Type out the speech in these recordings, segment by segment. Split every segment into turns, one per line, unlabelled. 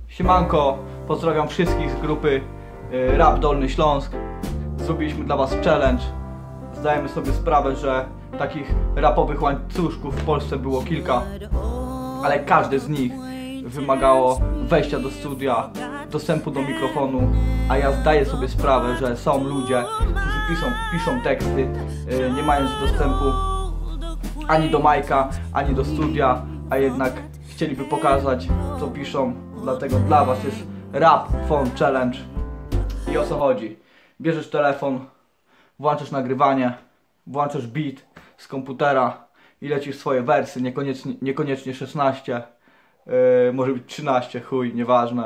Siemanko, pozdrawiam wszystkich z grupy Rap Dolny Śląsk. Zrobiliśmy dla was challenge. Zdajemy sobie sprawę, że takich rapowych łańcuszków w Polsce było kilka, ale każdy z nich wymagało wejścia do studia, dostępu do mikrofonu, a ja zdaję sobie sprawę, że są ludzie, którzy piszą teksty, nie mając dostępu ani do majka, ani do studia, a jednak chcieliby pokazać, co piszą. Dlatego dla was jest Rap Phone Challenge. I o co chodzi? Bierzesz telefon, włączasz nagrywanie, włączasz beat z komputera i lecisz swoje wersy, niekoniecznie 16, może być 13, chuj, nieważne.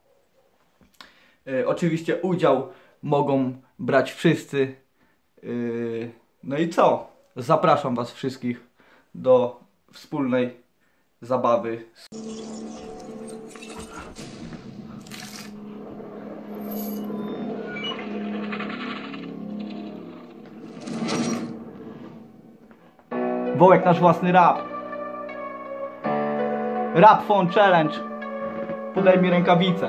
Oczywiście udział mogą brać wszyscy. No i co? Zapraszam was wszystkich do wspólnej zabawy. Wołek nasz własny rap. Rap Phone Challenge. Podaj mi rękawice.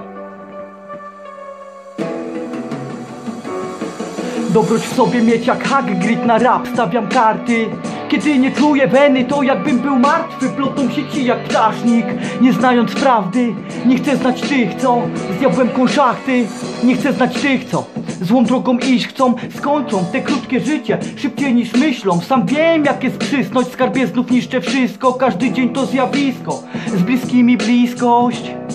Dobroć w sobie mieć jak Hagrid na rap. Stawiam karty. Kiedy nie czuję weny, to jakbym był martwy. Plotą sieci jak ptasznik, nie znając prawdy. Nie chcę znać tych, co z diabłem konszachty. Nie chcę znać tych, co złą drogą iść chcą. Skończą te krótkie życie szybciej niż myślą. Sam wiem, jak jest przysnąć, skarbie znów niszczę wszystko. Każdy dzień to zjawisko, z bliskimi bliskość.